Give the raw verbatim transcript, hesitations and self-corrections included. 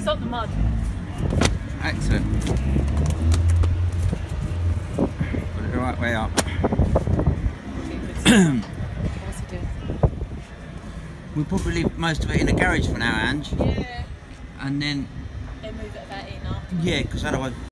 stop the mud. Excellent. Put it the right way up. What's he doing? We'll probably leave most of it in the garage for now, Ange. Yeah. And then, They move it about in after. yeah, because otherwise